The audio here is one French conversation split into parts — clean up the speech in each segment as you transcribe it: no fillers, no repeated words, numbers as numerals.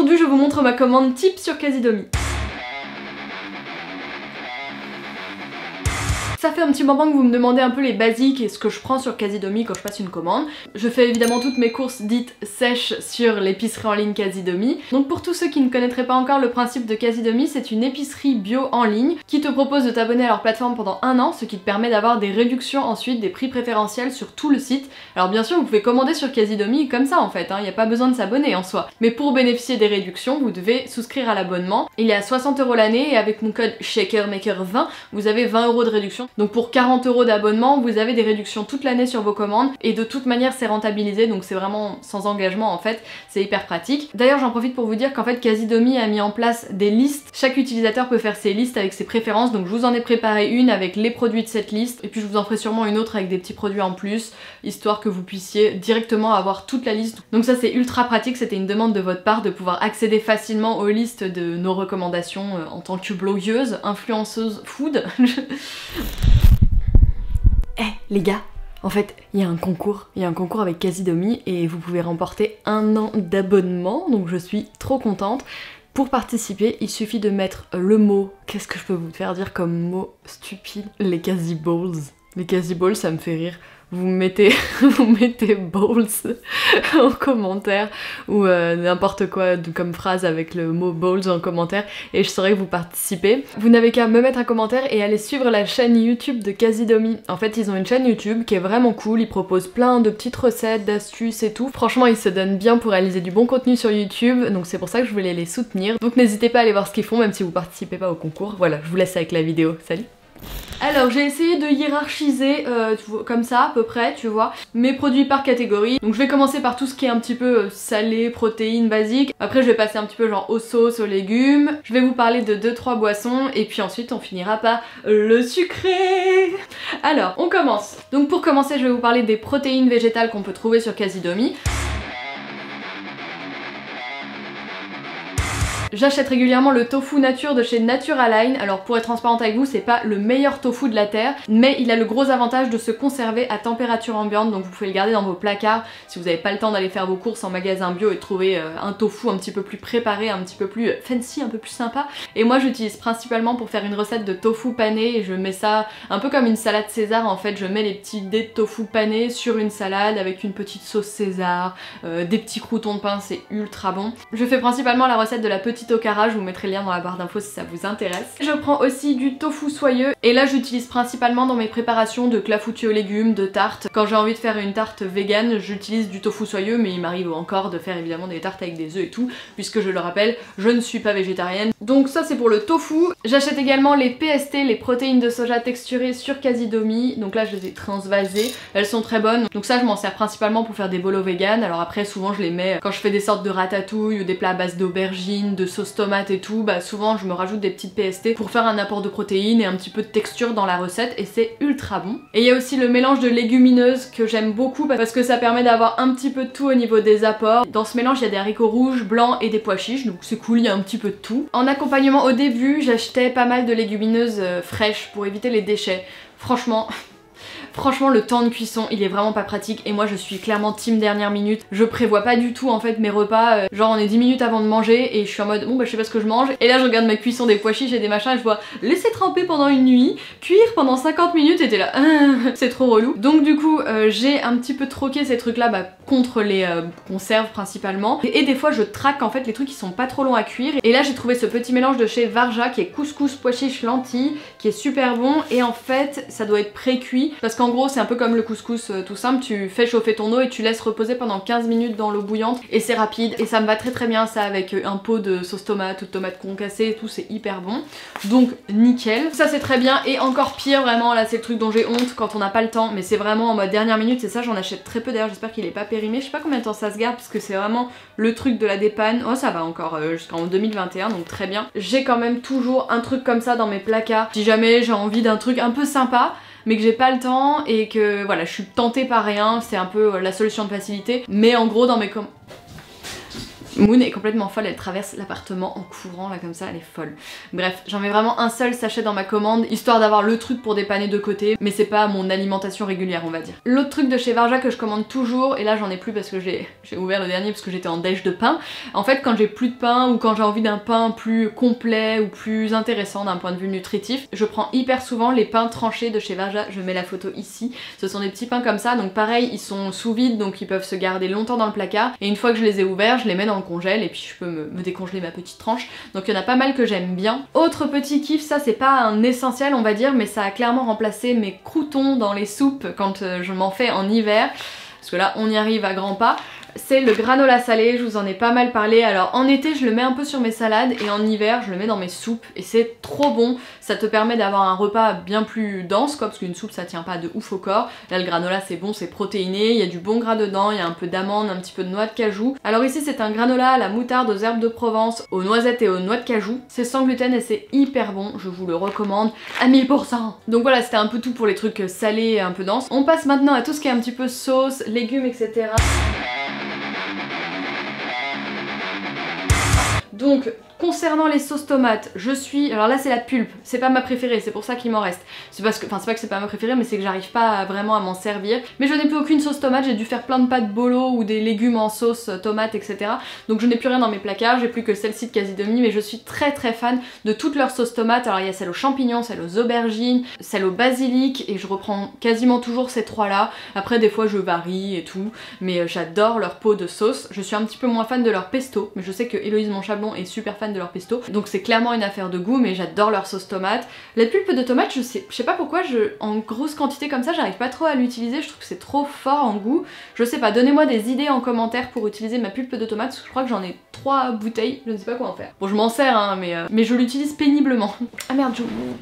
Aujourd'hui je vous montre ma commande type sur Casidomi. Ça fait un petit moment que vous me demandez un peu les basiques et ce que je prends sur Casidomi quand je passe une commande. Je fais évidemment toutes mes courses dites sèches sur l'épicerie en ligne Casidomi. Donc pour tous ceux qui ne connaîtraient pas encore le principe de Casidomi, c'est une épicerie bio en ligne qui te propose de t'abonner à leur plateforme pendant 1 an, ce qui te permet d'avoir des réductions ensuite, des prix préférentiels sur tout le site. Alors bien sûr vous pouvez commander sur Casidomi comme ça en fait, il n'y a pas besoin de s'abonner en soi. Mais pour bénéficier des réductions, vous devez souscrire à l'abonnement. Il est à 60 € l'année et avec mon code ShakerMaker20, vous avez 20 € de réduction. Donc pour 40 € d'abonnement, vous avez des réductions toute l'année sur vos commandes et de toute manière c'est rentabilisé, donc c'est vraiment sans engagement en fait, c'est hyper pratique. D'ailleurs j'en profite pour vous dire qu'en fait Casidomi a mis en place des listes, chaque utilisateur peut faire ses listes avec ses préférences, donc je vous en ai préparé une avec les produits de cette liste et puis je vous en ferai sûrement une autre avec des petits produits en plus, histoire que vous puissiez directement avoir toute la liste. Donc ça c'est ultra pratique, c'était une demande de votre part de pouvoir accéder facilement aux listes de nos recommandations en tant que blogueuse, influenceuse food. Les gars, en fait, il y a un concours avec Casidomi et vous pouvez remporter 1 an d'abonnement, donc je suis trop contente. Pour participer, il suffit de mettre le mot, qu'est-ce que je peux vous faire dire comme mot stupide? Les Casiballs. Les Casiballs, ça me fait rire. Vous mettez balls en commentaire ou n'importe quoi comme phrase avec le mot balls en commentaire et je saurai que vous participez. Vous n'avez qu'à me mettre un commentaire et aller suivre la chaîne YouTube de Casidomi. En fait ils ont une chaîne YouTube qui est vraiment cool, ils proposent plein de petites recettes, d'astuces et tout. Franchement ils se donnent bien pour réaliser du bon contenu sur YouTube, donc c'est pour ça que je voulais les soutenir. Donc n'hésitez pas à aller voir ce qu'ils font même si vous participez pas au concours. Voilà, je vous laisse avec la vidéo, salut! Alors j'ai essayé de hiérarchiser comme ça à peu près, tu vois, mes produits par catégorie. Donc je vais commencer par tout ce qui est un petit peu salé, protéines, basiques. Après je vais passer un petit peu genre aux sauces, aux légumes. Je vais vous parler de 2-3 boissons et puis ensuite on finira par le sucré. Alors on commence. Donc pour commencer je vais vous parler des protéines végétales qu'on peut trouver sur Casidomi. J'achète régulièrement le tofu nature de chez Naturaline. Alors pour être transparente avec vous, c'est pas le meilleur tofu de la terre, mais il a le gros avantage de se conserver à température ambiante, donc vous pouvez le garder dans vos placards si vous n'avez pas le temps d'aller faire vos courses en magasin bio et trouver un tofu un petit peu plus préparé, un petit peu plus fancy, un peu plus sympa. Et moi j'utilise principalement pour faire une recette de tofu pané et je mets ça un peu comme une salade César en fait, je mets les petits dés de tofu pané sur une salade avec une petite sauce César, des petits croûtons de pain, c'est ultra bon. Je fais principalement la recette de la petite okara, je vous mettrai le lien dans la barre d'infos si ça vous intéresse. Je prends aussi du tofu soyeux et là j'utilise principalement dans mes préparations de clafoutis aux légumes, de tartes. Quand j'ai envie de faire une tarte végane, j'utilise du tofu soyeux, mais il m'arrive encore de faire évidemment des tartes avec des œufs et tout, puisque je le rappelle, je ne suis pas végétarienne. Donc ça c'est pour le tofu. J'achète également les PST, les protéines de soja texturées sur Casidomi, donc là je les ai transvasées, elles sont très bonnes. Donc ça je m'en sers principalement pour faire des bolos véganes, alors après souvent je les mets quand je fais des sortes de ratatouille ou des plats à base d'aubergines, de sauce tomate et tout, bah souvent je me rajoute des petites PST pour faire un apport de protéines et un petit peu de texture dans la recette et c'est ultra bon. Et il y a aussi le mélange de légumineuses que j'aime beaucoup parce que ça permet d'avoir un petit peu de tout au niveau des apports. Dans ce mélange il y a des haricots rouges, blancs et des pois chiches, donc c'est cool, il y a un petit peu de tout. En accompagnement au début j'achetais pas mal de légumineuses fraîches pour éviter les déchets. Franchement le temps de cuisson il est vraiment pas pratique et moi je suis clairement team dernière minute. Je prévois pas du tout en fait mes repas, genre on est 10 minutes avant de manger et je suis en mode bon bah je sais pas ce que je mange et là je regarde ma cuisson des pois chiches et des machins et je vois laisser tremper pendant une nuit, cuire pendant 50 minutes et t'es là c'est trop relou. Donc du coup j'ai un petit peu troqué ces trucs là contre les conserves principalement et des fois je traque en fait les trucs qui sont pas trop longs à cuire et là j'ai trouvé ce petit mélange de chez Varja qui est couscous, pois chiches, lentilles qui est super bon et en fait ça doit être pré-cuit parce qu'en gros c'est un peu comme le couscous tout simple, tu fais chauffer ton eau et tu laisses reposer pendant 15 minutes dans l'eau bouillante et c'est rapide et ça me va très bien ça avec un pot de sauce tomate ou de tomate concassée et tout, c'est hyper bon, donc nickel, ça c'est très bien. Et encore pire vraiment là c'est le truc dont j'ai honte quand on n'a pas le temps, mais c'est vraiment en mode dernière minute, c'est ça, j'en achète très peu d'ailleurs, j'espère qu'il est pas périmé, je sais pas combien de temps ça se garde parce que c'est vraiment le truc de la dépanne. Oh ça va encore jusqu'en 2021 donc très bien. J'ai quand même toujours un truc comme ça dans mes placards si jamais j'ai envie d'un truc un peu sympa mais que j'ai pas le temps et que voilà je suis tentée par rien, c'est un peu la solution de facilité. Mais en gros dans mes Moon est complètement folle, elle traverse l'appartement en courant là comme ça, elle est folle. Bref, j'en mets vraiment un seul sachet dans ma commande, histoire d'avoir le truc pour dépanner de côté, mais c'est pas mon alimentation régulière on va dire. L'autre truc de chez Varja que je commande toujours, et là j'en ai plus parce que j'ai ouvert le dernier parce que j'étais en déj de pain. En fait quand j'ai plus de pain ou quand j'ai envie d'un pain plus complet ou plus intéressant d'un point de vue nutritif, je prends hyper souvent les pains tranchés de chez Varja, je mets la photo ici. Ce sont des petits pains comme ça, donc pareil ils sont sous vide donc ils peuvent se garder longtemps dans le placard, et une fois que je les ai ouverts je les mets dans le congèle et puis je peux me décongeler ma petite tranche. Donc il y en a pas mal que j'aime bien. Autre petit kiff, ça c'est pas un essentiel on va dire, mais ça a clairement remplacé mes croûtons dans les soupes quand je m'en fais en hiver, parce que là on y arrive à grands pas. C'est le granola salé, je vous en ai pas mal parlé. Alors en été je le mets un peu sur mes salades et en hiver je le mets dans mes soupes et c'est trop bon. Ça te permet d'avoir un repas bien plus dense quoi, parce qu'une soupe ça tient pas de ouf au corps. Là le granola c'est bon, c'est protéiné, il y a du bon gras dedans, il y a un peu d'amande, un petit peu de noix de cajou. Alors ici c'est un granola à la moutarde, aux herbes de Provence, aux noisettes et aux noix de cajou. C'est sans gluten et c'est hyper bon, je vous le recommande à 1000%. Donc voilà, c'était un peu tout pour les trucs salés et un peu denses. On passe maintenant à tout ce qui est un petit peu sauce, légumes, etc. Donc concernant les sauces tomates, alors là c'est la pulpe, c'est pas ma préférée, c'est pour ça qu'il m'en reste. C'est parce que, enfin c'est pas que c'est pas ma préférée, mais c'est que j'arrive pas vraiment à m'en servir. Mais je n'ai plus aucune sauce tomate, j'ai dû faire plein de pâtes bolo ou des légumes en sauce tomate, etc. Donc je n'ai plus rien dans mes placards, j'ai plus que celle-ci de Casidomi, mais je suis très fan de toutes leurs sauces tomates. Alors il y a celle aux champignons, celle aux aubergines, celle au basilic, et je reprends quasiment toujours ces trois là. Après des fois je varie et tout, mais j'adore leur pot de sauce. Je suis un petit peu moins fan de leur pesto, mais je sais que Héloïse Monchablon est super fan de leur pesto, donc c'est clairement une affaire de goût, mais j'adore leur sauce tomate. La pulpe de tomate, je sais pas pourquoi, en grosse quantité comme ça, j'arrive pas trop à l'utiliser, je trouve que c'est trop fort en goût. Je sais pas, donnez-moi des idées en commentaire pour utiliser ma pulpe de tomate, parce que je crois que j'en ai 3 bouteilles, je ne sais pas quoi en faire. Bon je m'en sers hein, mais je l'utilise péniblement. Ah merde,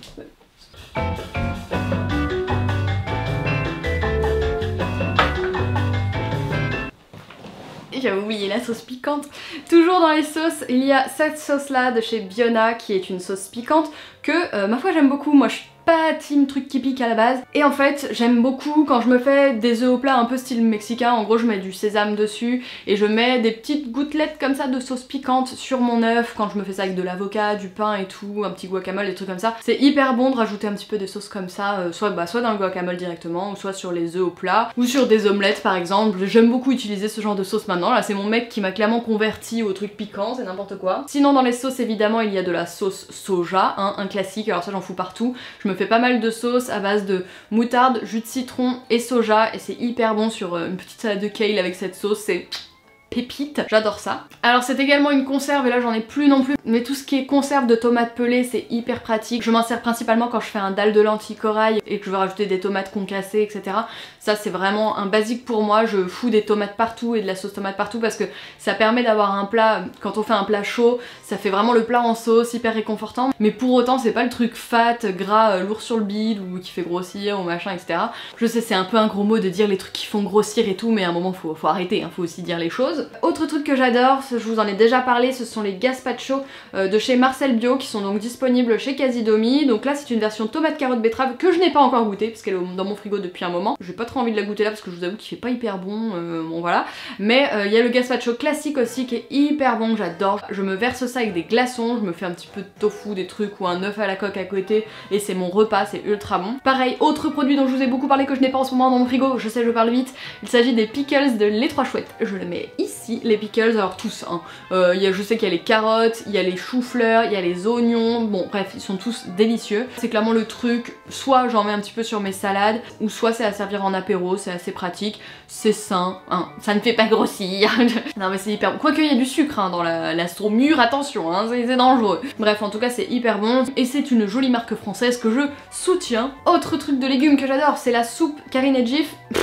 j'avais oublié la sauce piquante. Toujours dans les sauces, il y a cette sauce là de chez Biona qui est une sauce piquante que ma foi j'aime beaucoup. Moi je suis pas team truc qui pique à la base, et en fait j'aime beaucoup quand je me fais des œufs au plat un peu style mexicain. En gros je mets du sésame dessus et je mets des petites gouttelettes comme ça de sauce piquante sur mon œuf quand je me fais ça avec de l'avocat, du pain et tout, un petit guacamole, des trucs comme ça. C'est hyper bon de rajouter un petit peu de sauce comme ça, soit dans le guacamole directement, ou soit sur les œufs au plat, ou sur des omelettes par exemple. J'aime beaucoup utiliser ce genre de sauce maintenant. Là c'est mon mec qui m'a clairement converti au truc piquant, c'est n'importe quoi. Sinon dans les sauces évidemment il y a de la sauce soja, hein, un classique, alors ça j'en fous partout. Je me fais pas mal de sauces à base de moutarde, jus de citron et soja, et c'est hyper bon sur une petite salade de kale avec cette sauce, c'est pépite, j'adore ça. Alors c'est également une conserve, et là j'en ai plus non plus, mais tout ce qui est conserve de tomates pelées c'est hyper pratique. Je m'en sers principalement quand je fais un dalle de lentilles corail et que je veux rajouter des tomates concassées, etc. Ça c'est vraiment un basique pour moi, je fous des tomates partout et de la sauce tomate partout parce que ça permet d'avoir un plat, quand on fait un plat chaud, ça fait vraiment le plat en sauce, hyper réconfortant, mais pour autant c'est pas le truc fat, gras, lourd sur le bide ou qui fait grossir ou machin, etc. Je sais c'est un peu un gros mot de dire les trucs qui font grossir et tout, mais à un moment faut arrêter, hein, faut aussi dire les choses. Autre truc que j'adore, je vous en ai déjà parlé, ce sont les gazpacho de chez Marcel Bio qui sont donc disponibles chez Casidomi. Donc là c'est une version tomate carotte betterave que je n'ai pas encore goûtée parce qu'elle est dans mon frigo depuis un moment. J'ai pas trop envie de la goûter là parce que je vous avoue qu'il fait pas hyper bon, bon voilà. Mais il y a le gazpacho classique aussi qui est hyper bon, j'adore. Je me verse ça avec des glaçons, je me fais un petit peu de tofu, des trucs ou un œuf à la coque à côté et c'est mon repas, c'est ultra bon. Pareil, autre produit dont je vous ai beaucoup parlé que je n'ai pas en ce moment dans mon frigo, je sais je parle vite, il s'agit des pickles de Les Trois Chouettes. Je le mets ici, les pickles, alors tous, hein. Je sais qu'il y a les carottes, il y a les choux-fleurs, il y a les oignons, bon bref, ils sont tous délicieux. C'est clairement le truc, soit j'en mets un petit peu sur mes salades, ou soit c'est à servir en apéro, c'est assez pratique, c'est sain, hein. Ça ne fait pas grossir. Non mais c'est hyper bon, quoique il y a du sucre hein, dans l'astro mûr, attention, hein, c'est dangereux. Bref, en tout cas c'est hyper bon, et c'est une jolie marque française que je soutiens. Autre truc de légumes que j'adore, c'est la soupe Karine et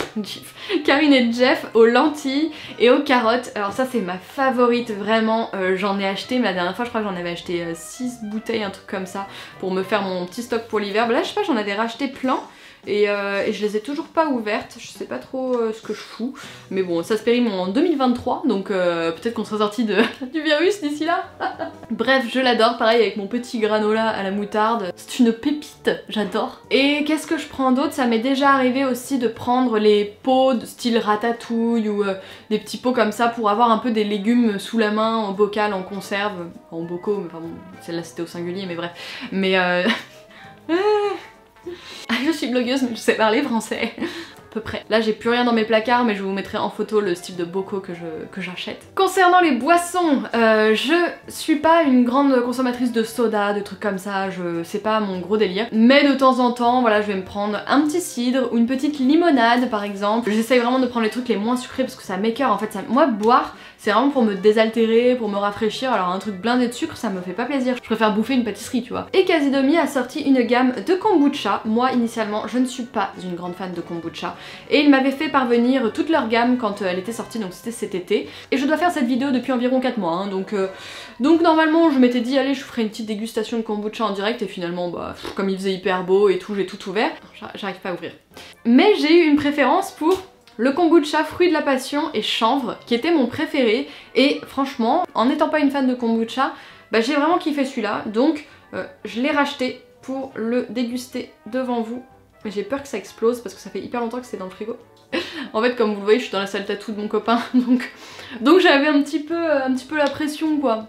Jeff aux lentilles et aux carottes. Alors ça c'est ma favorite vraiment, j'en ai acheté, mais la dernière fois je crois que j'en avais acheté 6 bouteilles, un truc comme ça, pour me faire mon petit stock pour l'hiver. Là je sais pas, j'en avais racheté plein et je les ai toujours pas ouvertes, je sais pas trop ce que je fous, mais bon ça se périme en 2023 donc peut-être qu'on sera sorti du virus d'ici là. Bref, je l'adore, pareil avec mon petit granola à la moutarde, c'est une pépite, j'adore. Et qu'est-ce que je prends d'autre? Ça m'est déjà arrivé aussi de prendre les pots de style ratatouille ou des petits pots comme ça pour avoir un peu des légumes sous la main en bocal, en conserve, en bocaux, mais enfin bon, celle-là c'était au singulier mais bref. Mais je suis blogueuse mais je sais parler français. À peu près. Là j'ai plus rien dans mes placards mais je vous mettrai en photo le style de bocaux que j'achète. Concernant les boissons, je suis pas une grande consommatrice de soda, de trucs comme ça, c'est pas mon gros délire. Mais de temps en temps, voilà, je vais me prendre un petit cidre ou une petite limonade par exemple. J'essaye vraiment de prendre les trucs les moins sucrés parce que ça m'écœure en fait. Moi boire, c'est vraiment pour me désaltérer, pour me rafraîchir, alors un truc blindé de sucre ça me fait pas plaisir. Je préfère bouffer une pâtisserie tu vois. Et Casidomi a sorti une gamme de kombucha. Moi initialement je ne suis pas une grande fan de kombucha. Et ils m'avaient fait parvenir toute leur gamme quand elle était sortie, donc c'était cet été. Et je dois faire cette vidéo depuis environ 4 mois, hein, donc normalement je m'étais dit allez je ferai une petite dégustation de kombucha en direct et finalement bah comme il faisait hyper beau et tout, j'ai tout ouvert, j'arrive pas à ouvrir. Mais j'ai eu une préférence pour le kombucha fruit de la passion et chanvre qui était mon préféré et franchement en n'étant pas une fan de kombucha, bah j'ai vraiment kiffé celui-là donc je l'ai racheté pour le déguster devant vous. Mais j'ai peur que ça explose parce que ça fait hyper longtemps que c'est dans le frigo. En fait comme vous le voyez je suis dans la salle tatou de mon copain donc j'avais un petit peu la pression quoi.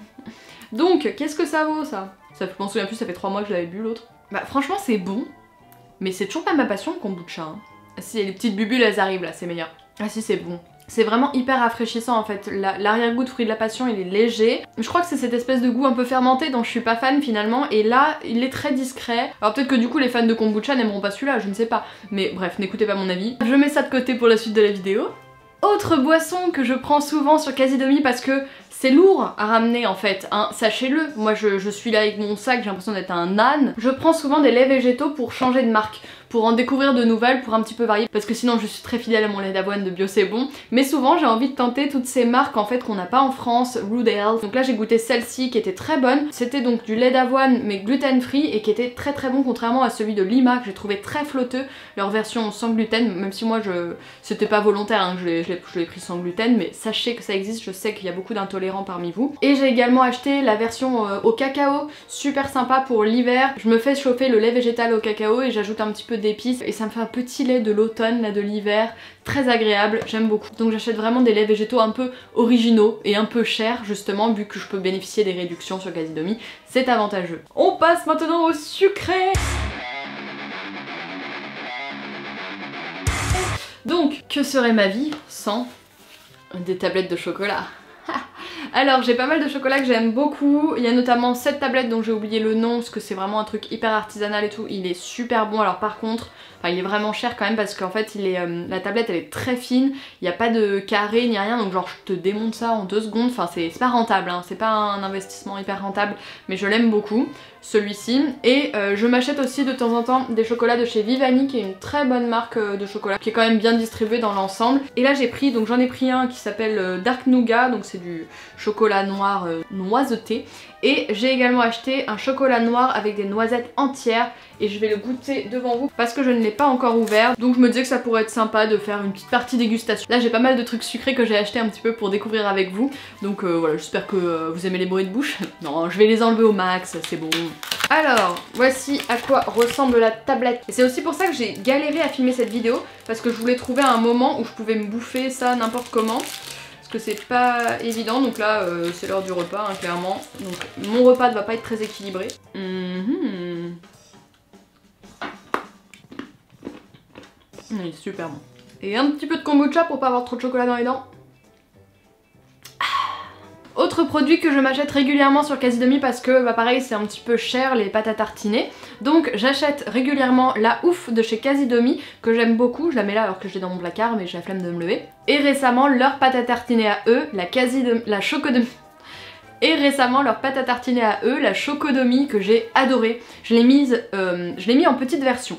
Donc qu'est-ce que ça vaut ça? Je m'en souviens plus, ça fait 3 mois que je l'avais bu l'autre. Bah franchement c'est bon mais c'est toujours pas ma passion le kombucha hein. Si les petites bulles elles arrivent là c'est meilleur. Ah si c'est bon. C'est vraiment hyper rafraîchissant en fait, l'arrière-goût de fruit de la passion il est léger. Je crois que c'est cette espèce de goût un peu fermenté dont je suis pas fan finalement et là il est très discret. Alors peut-être que du coup les fans de kombucha n'aimeront pas celui-là, je ne sais pas. Mais bref, n'écoutez pas mon avis. Je mets ça de côté pour la suite de la vidéo. Autre boisson que je prends souvent sur Casidomi parce que c'est lourd à ramener en fait, hein, sachez-le. Moi je suis là avec mon sac, j'ai l'impression d'être un âne. Je prends souvent des laits végétaux pour changer de marque, pour en découvrir de nouvelles, pour un petit peu varier, parce que sinon je suis très fidèle à mon lait d'avoine de Bio C'est Bon. Mais souvent j'ai envie de tenter toutes ces marques en fait qu'on n'a pas en France, Rude Health. Donc là j'ai goûté celle-ci qui était très bonne. C'était donc du lait d'avoine mais gluten free et qui était très très bon contrairement à celui de Lima que j'ai trouvé très flotteux. Leur version sans gluten, même si moi c'était pas volontaire hein, que je l'ai pris sans gluten, mais sachez que ça existe, je sais qu'il y a beaucoup d'intolérants parmi vous. Et j'ai également acheté la version au cacao, super sympa pour l'hiver. Je me fais chauffer le lait végétal au cacao et j'ajoute un petit peu d'épices et ça me fait un petit lait de l'automne, là de l'hiver, très agréable, j'aime beaucoup. Donc j'achète vraiment des laits végétaux un peu originaux et un peu chers justement vu que je peux bénéficier des réductions sur Casidomi, c'est avantageux. On passe maintenant au sucré. Donc, que serait ma vie sans des tablettes de chocolat? Alors j'ai pas mal de chocolat que j'aime beaucoup, il y a notamment cette tablette dont j'ai oublié le nom parce que c'est vraiment un truc hyper artisanal et tout, il est super bon. Alors par contre, il est vraiment cher quand même parce qu'en fait la tablette elle est très fine, il n'y a pas de carré ni rien donc genre je te démonte ça en 2 secondes, enfin c'est pas rentable, hein. C'est pas un investissement hyper rentable mais je l'aime beaucoup celui-ci. Et je m'achète aussi de temps en temps des chocolats de chez Vivani qui est une très bonne marque de chocolat qui est quand même bien distribuée dans l'ensemble. Et là j'ai pris, donc j'en ai pris un qui s'appelle Dark Nougat, donc c'est du chocolat noir noiseté. Et j'ai également acheté un chocolat noir avec des noisettes entières et je vais le goûter devant vous parce que je ne l'ai pas encore ouvert. Donc je me disais que ça pourrait être sympa de faire une petite partie dégustation. Là j'ai pas mal de trucs sucrés que j'ai acheté un petit peu pour découvrir avec vous. Donc voilà, j'espère que vous aimez les bruits de bouche. Non, je vais les enlever au max, c'est bon. Alors, voici à quoi ressemble la tablette. Et c'est aussi pour ça que j'ai galéré à filmer cette vidéo parce que je voulais trouver un moment où je pouvais me bouffer ça n'importe comment. Parce que c'est pas évident, donc là c'est l'heure du repas hein, clairement. Donc mon repas ne va pas être très équilibré. Il est super bon. Et un petit peu de kombucha pour pas avoir trop de chocolat dans les dents. Autre produit que je m'achète régulièrement sur Casidomi parce que bah pareil c'est un petit peu cher les pâtes à tartiner. Donc j'achète régulièrement la ouf de chez Casidomi que j'aime beaucoup, je la mets là alors que je l'ai dans mon placard mais j'ai la flemme de me lever. Et récemment leur pâte à tartiner à eux, la Chocodomi. Et récemment leur pâte à tartiner à eux, la Chocodomi que j'ai adorée. Je l'ai mis en petite version.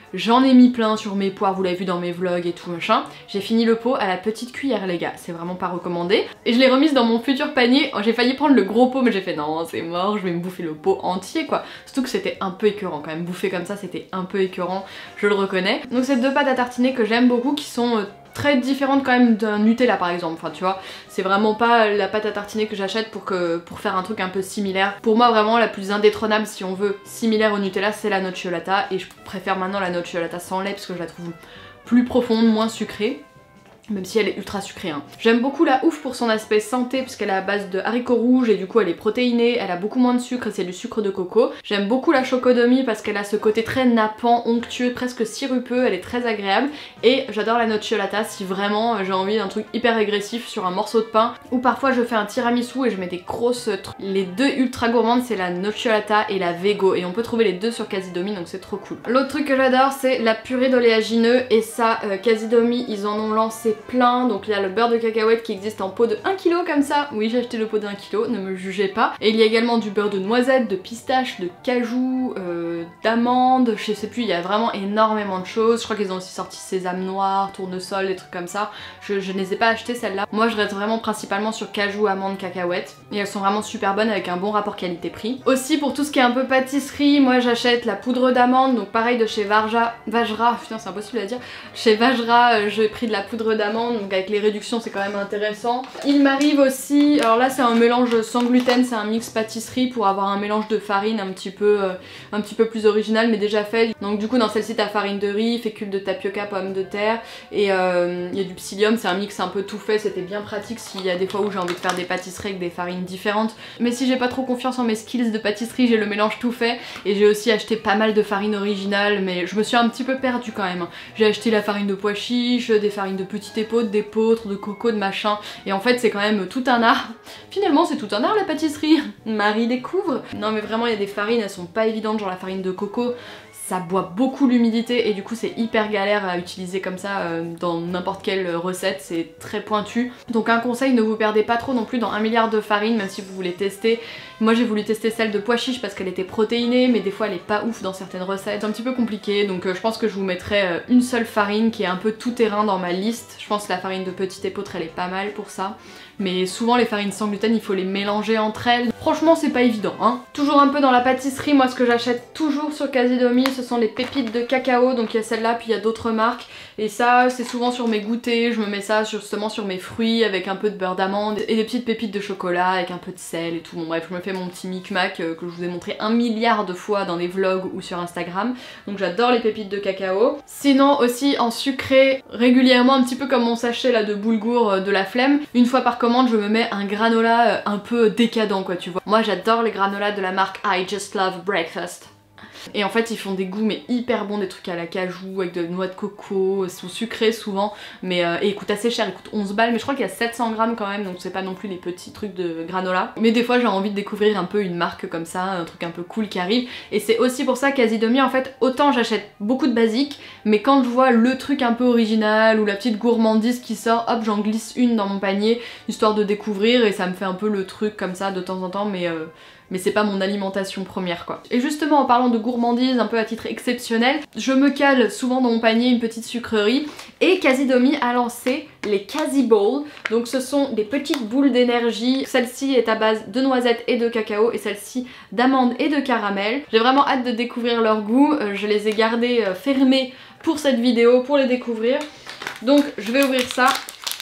J'en ai mis plein sur mes poires, vous l'avez vu dans mes vlogs et tout machin. J'ai fini le pot à la petite cuillère les gars, c'est vraiment pas recommandé. Et je l'ai remise dans mon futur panier. J'ai failli prendre le gros pot mais j'ai fait non c'est mort, je vais me bouffer le pot entier quoi. Surtout que c'était un peu écœurant quand même, bouffer comme ça c'était un peu écœurant, je le reconnais. Donc c'est deux pâtes à tartiner que j'aime beaucoup qui sont très différente quand même d'un Nutella par exemple, enfin tu vois, c'est vraiment pas la pâte à tartiner que j'achète pour faire un truc un peu similaire. Pour moi vraiment la plus indétrônable si on veut similaire au Nutella c'est la nocciolata et je préfère maintenant la nocciolata sans lait parce que je la trouve plus profonde, moins sucrée. Même si elle est ultra sucrée hein. J'aime beaucoup la ouf pour son aspect santé parce qu'elle est à base de haricots rouges et du coup elle est protéinée, elle a beaucoup moins de sucre et c'est du sucre de coco. J'aime beaucoup la chocodomie parce qu'elle a ce côté très nappant, onctueux, presque sirupeux, elle est très agréable. Et j'adore la nocciolata si vraiment j'ai envie d'un truc hyper agressif sur un morceau de pain. Ou parfois je fais un tiramisu et je mets des grosses trucs. Les deux ultra gourmandes c'est la nocciolata et la Vego et on peut trouver les deux sur Casidomi donc c'est trop cool. L'autre truc que j'adore c'est la purée d'oléagineux et ça Casidomi ils en ont lancé plein, donc il y a le beurre de cacahuète qui existe en pot de 1 kg comme ça, oui j'ai acheté le pot de 1 kg, ne me jugez pas, et il y a également du beurre de noisette, de pistache, de cajou, d'amandes, je sais plus, il y a vraiment énormément de choses, je crois qu'ils ont aussi sorti sésame noir, tournesol, des trucs comme ça, je ne les ai pas achetés celles-là, moi je reste vraiment principalement sur cajou, amandes, cacahuètes, et elles sont vraiment super bonnes avec un bon rapport qualité-prix. Aussi pour tout ce qui est un peu pâtisserie, moi j'achète la poudre d'amande, donc pareil de chez Vajra, putain c'est impossible à dire, chez Vajra j'ai pris de la poudre d'amande, donc avec les réductions c'est quand même intéressant. Il m'arrive aussi, alors là c'est un mélange sans gluten, c'est un mix pâtisserie pour avoir un mélange de farine un petit peu plus original mais déjà fait. Donc du coup dans celle-ci t'as farine de riz, fécule de tapioca, pommes de terre et il y a du psyllium, c'est un mix un peu tout fait, c'était bien pratique s'il y a des fois où j'ai envie de faire des pâtisseries avec des farines différentes. Mais si j'ai pas trop confiance en mes skills de pâtisserie, j'ai le mélange tout fait et j'ai aussi acheté pas mal de farine originale mais je me suis un petit peu perdue quand même. J'ai acheté la farine de pois chiches, des farines de petite épeautre, d'épeautre, de coco, de machin et en fait c'est quand même tout un art. Finalement c'est tout un art la pâtisserie, Marie découvre. Non mais vraiment il y a des farines, elles sont pas évidentes, genre la farine de coco ça boit beaucoup l'humidité et du coup c'est hyper galère à utiliser comme ça dans n'importe quelle recette, c'est très pointu. Donc un conseil, ne vous perdez pas trop non plus dans 1 milliard de farines même si vous voulez tester. Moi j'ai voulu tester celle de pois chiche parce qu'elle était protéinée mais des fois elle est pas ouf dans certaines recettes, c'est un petit peu compliqué donc je pense que je vous mettrai une seule farine qui est un peu tout terrain dans ma liste. Je pense que la farine de petite épeautre elle est pas mal pour ça. Mais souvent les farines sans gluten il faut les mélanger entre elles. Franchement c'est pas évident hein. Toujours un peu dans la pâtisserie, moi ce que j'achète toujours sur Casidomi ce sont les pépites de cacao. Donc il y a celle-là puis il y a d'autres marques. Et ça c'est souvent sur mes goûters, je me mets ça justement sur mes fruits avec un peu de beurre d'amande et des petites pépites de chocolat avec un peu de sel et tout. Bon bref je me fais mon petit micmac que je vous ai montré 1 milliard de fois dans des vlogs ou sur Instagram. Donc j'adore les pépites de cacao. Sinon aussi en sucré régulièrement un petit peu comme mon sachet là de boulgour de la flemme. Une fois par commande je me mets un granola un peu décadent quoi tu vois. Moi j'adore les granolas de la marque I Just Love Breakfast. Et en fait ils font des goûts mais hyper bons, des trucs à la cajou avec de noix de coco, ils sont sucrés souvent mais et ils coûtent assez cher, ils coûtent 11 balles mais je crois qu'il y a 700 grammes quand même donc c'est pas non plus les petits trucs de granola. Mais des fois j'ai envie de découvrir un peu une marque comme ça, un truc un peu cool qui arrive et c'est aussi pour ça Casidomi en fait autant j'achète beaucoup de basiques mais quand je vois le truc un peu original ou la petite gourmandise qui sort hop j'en glisse une dans mon panier histoire de découvrir et ça me fait un peu le truc comme ça de temps en temps mais c'est pas mon alimentation première quoi. Et justement en parlant de gourmandise un peu à titre exceptionnel, je me cale souvent dans mon panier une petite sucrerie et Casidomi a lancé les Casi Balls. Donc ce sont des petites boules d'énergie, celle-ci est à base de noisettes et de cacao et celle-ci d'amandes et de caramel. J'ai vraiment hâte de découvrir leur goût, je les ai gardées fermées pour cette vidéo pour les découvrir. Donc je vais ouvrir ça.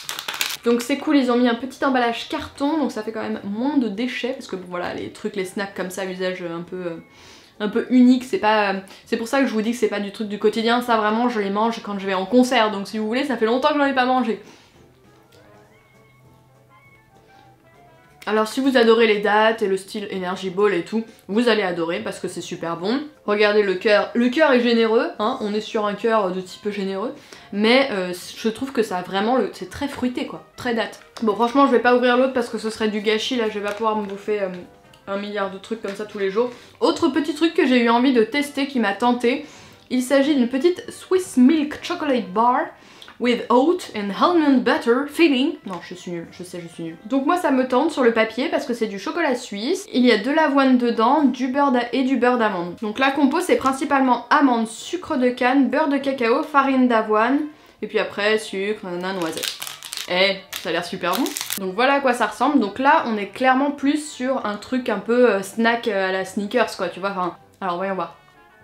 Donc c'est cool, ils ont mis un petit emballage carton, donc ça fait quand même moins de déchets, parce que bon voilà, les trucs, les snacks comme ça, usage un peu unique, c'est pour ça que je vous dis que c'est pas du truc du quotidien, ça vraiment je les mange quand je vais en concert, donc si vous voulez, ça fait longtemps que j'en ai pas mangé. Alors si vous adorez les dattes et le style Energy Ball et tout, vous allez adorer parce que c'est super bon. Regardez le cœur est généreux, hein, on est sur un cœur de type généreux, mais je trouve que ça a vraiment c'est très fruité quoi, très date. Bon franchement je vais pas ouvrir l'autre parce que ce serait du gâchis, là je vais pas pouvoir me bouffer 1 milliard de trucs comme ça tous les jours. Autre petit truc que j'ai eu envie de tester qui m'a tenté, il s'agit d'une petite Swiss Milk Chocolate Bar. with oat and almond butter filling. Non, je suis nulle, je sais, je suis nulle. Donc moi ça me tente sur le papier parce que c'est du chocolat suisse. Il y a de l'avoine dedans, du beurre et du beurre d'amande. Donc la compo c'est principalement amandes, sucre de canne, beurre de cacao, farine d'avoine, et puis après sucre, noisette. Eh, ça a l'air super bon. Donc voilà à quoi ça ressemble. Donc là on est clairement plus sur un truc un peu snack à la Snickers quoi, tu vois. Enfin, alors voyons voir.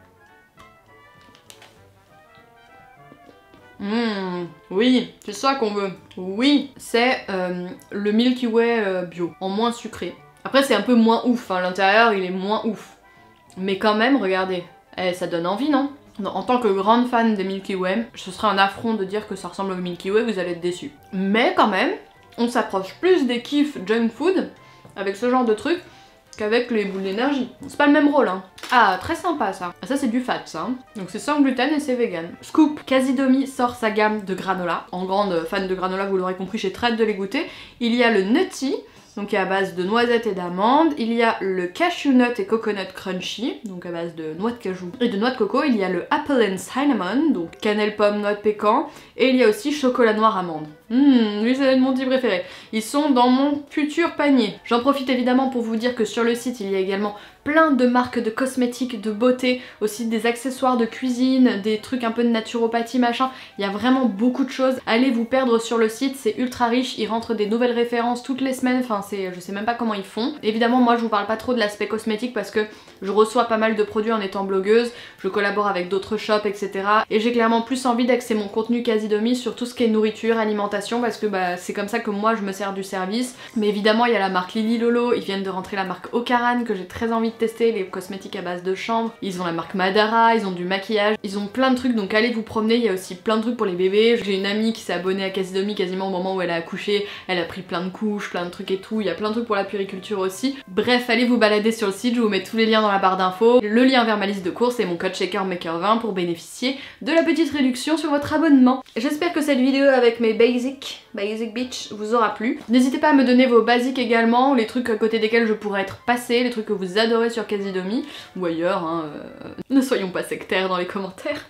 Oui, c'est ça qu'on veut. Oui, c'est le Milky Way bio, en moins sucré. Après c'est un peu moins ouf, hein. L'intérieur il est moins ouf. Mais quand même, regardez, ça donne envie, non? En tant que grande fan des Milky Way, ce serait un affront de dire que ça ressemble au Milky Way, vous allez être déçus. Mais quand même, on s'approche plus des kiffs junk food avec ce genre de truc qu'avec les boules d'énergie. C'est pas le même rôle, hein. Ah, très sympa ça. Ça c'est du fat ça. Hein. Donc c'est sans gluten et c'est vegan. Scoop, Casidomi sort sa gamme de granola. En grande fan de granola, vous l'aurez compris, j'ai très hâte de les goûter. Il y a le Nutty, donc qui est à base de noisettes et d'amandes. Il y a le Cashew Nut et Coconut Crunchy, donc à base de noix de cajou et de noix de coco. Il y a le Apple and Cinnamon, donc cannelle, pomme, noix de pécan. Et il y a aussi chocolat noir amande. Lui c'est mon petit préféré. Ils sont dans mon futur panier. J'en profite évidemment pour vous dire que sur le site il y a également plein de marques de cosmétiques, de beauté, aussi des accessoires de cuisine, des trucs un peu de naturopathie machin. Il y a vraiment beaucoup de choses. Allez vous perdre sur le site, c'est ultra riche, ils rentrent des nouvelles références toutes les semaines, enfin je sais même pas comment ils font. Évidemment moi je vous parle pas trop de l'aspect cosmétique parce que je reçois pas mal de produits en étant blogueuse, je collabore avec d'autres shops etc. Et j'ai clairement plus envie d'axer mon contenu Casidomi sur tout ce qui est nourriture, alimentation, parce que bah, c'est comme ça que moi je me sers du service. Mais évidemment il y a la marque Lily Lolo, ils viennent de rentrer la marque Ocaran que j'ai très envie de tester, les cosmétiques à base de chanvre. Ils ont la marque Madara, ils ont du maquillage, ils ont plein de trucs, donc allez vous promener. Il y a aussi plein de trucs pour les bébés. J'ai une amie qui s'est abonnée à Casidomi quasiment au moment où elle a accouché, elle a pris plein de couches, plein de trucs et tout. Il y a plein de trucs pour la puériculture aussi. Bref, allez vous balader sur le site, je vous mets tous les liens dans la barre d'infos, le lien vers ma liste de courses et mon code ShakerMaker20 pour bénéficier de la petite réduction sur votre abonnement. J'espère que cette vidéo avec mes basic bitch vous aura plu. N'hésitez pas à me donner vos basiques également, les trucs à côté desquels je pourrais être passée, les trucs que vous adorez sur Casidomi ou ailleurs, hein, ne soyons pas sectaires dans les commentaires.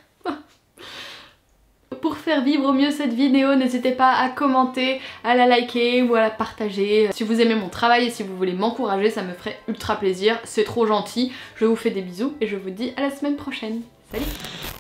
Pour faire vivre au mieux cette vidéo, n'hésitez pas à commenter, à la liker ou à la partager. Si vous aimez mon travail et si vous voulez m'encourager, ça me ferait ultra plaisir, c'est trop gentil. Je vous fais des bisous et je vous dis à la semaine prochaine. Salut!